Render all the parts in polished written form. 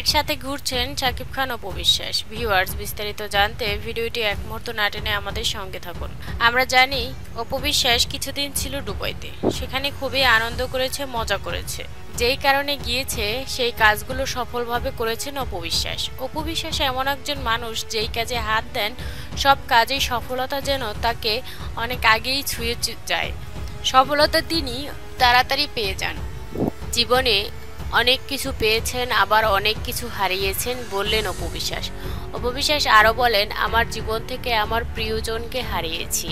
একসাথে ঘুরছেন শাকিব খান ও অপু বিশ্বাস। ভিউয়ার্স, বিস্তারিত জানতে ভিডিওটি এক মুহূর্ত না টেনে আমাদের সঙ্গে থাকুন। আমরা জানি অপু বিশ্বাস কিছুদিন ছিল দুবাইতে, সেখানে খুবই আনন্দ করেছে, মজা করেছে। যেই কারণে গিয়েছে সেই কাজগুলো সফলভাবে করেছেন অপু বিশ্বাস। অপু বিশ্বাস এমন একজন মানুষ যেই কাজে হাত দেন সব কাজেই সফলতা যেন তাকে অনেক আগেই ছুঁয়ে যায়। সফলতা তিনি তাড়াতাড়ি পেয়ে যান। জীবনে অনেক কিছু পেয়েছেন, আবার অনেক কিছু হারিয়েছেন বললেন অপু বিশ্বাস। অপু বিশ্বাস আরও বলেন, আমার জীবন থেকে আমার প্রিয়জনকে হারিয়েছি,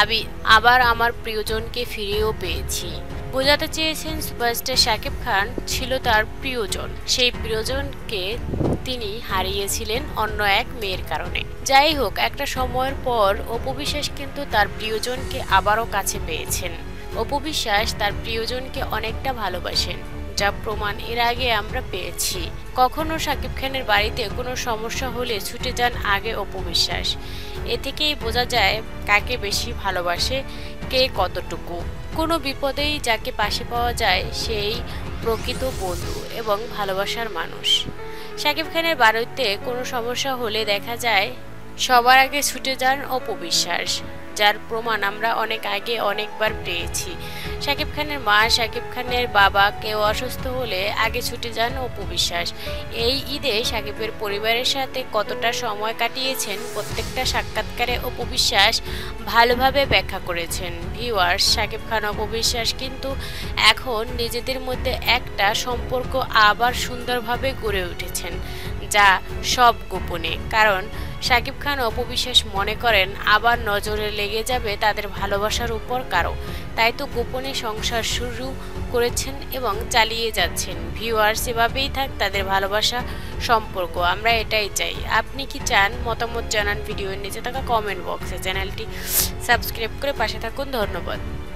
আবার আমার প্রিয়জনকে ফিরেও পেয়েছি। বোঝাতে চেয়েছেন সুপারস্টার শাকিব খান ছিল তার প্রিয়জন, সেই প্রিয়জনকে তিনি হারিয়েছিলেন অন্য এক মেয়ের কারণে। যাই হোক, একটা সময়ের পর অপু বিশ্বাস কিন্তু তার প্রিয়জনকে আবারও কাছে পেয়েছেন। অপু বিশ্বাস তার প্রিয়জনকে অনেকটা ভালোবাসেন, যা প্রমাণ এর আগে আমরা পেয়েছি। কখনো শাকিব খানের বাড়িতে কোনো সমস্যা হলে ছুটে যান আগে অপু বিশ্বাস। এ থেকেই বোঝা যায় কাকে বেশি ভালোবাসে, কে কতটুকু। কোনো বিপদেই যাকে পাশে পাওয়া যায় সেই প্রকৃত বন্ধু এবং ভালোবাসার মানুষ। শাকিব খানের বাড়িতে কোনো সমস্যা হলে দেখা যায় সবার আগে ছুটে যান অপু বিশ্বাস, যার প্রমাণ আমরা অনেক আগে অনেকবার পেয়েছি। শাকিব খানের মা, শাকিব খানের বাবা কেউ অসুস্থ হলে আগে ছুটে যান অপু বিশ্বাস। এই ঈদে শাকিবের পরিবারের সাথে কতটা সময় কাটিয়েছেন প্রত্যেকটা সাক্ষাৎকারে অপু বিশ্বাস ভালোভাবে ব্যাখ্যা করেছেন। ভিউয়ার্স, শাকিব খান অপু বিশ্বাস কিন্তু এখন নিজেদের মধ্যে একটা সম্পর্ক আবার সুন্দরভাবে গড়ে উঠেছেন, যা সব গোপনে। কারণ শাকিব খান অপু বিশ্বাস মনে করেন আবার নজরে লেগে যাবে তাদের ভালোবাসার উপর কারো, তাই তো গোপনে সংসার শুরু করেছেন এবং চালিয়ে যাচ্ছেন। ভিউয়ার্স, এভাবেই থাক তাদের ভালোবাসা সম্পর্ক, আমরা এটাই চাই। আপনি কি চান? মতামত জানান ভিডিওর নিচে থাকা কমেন্ট বক্সে। চ্যানেলটি সাবস্ক্রাইব করে পাশে থাকুন। ধন্যবাদ।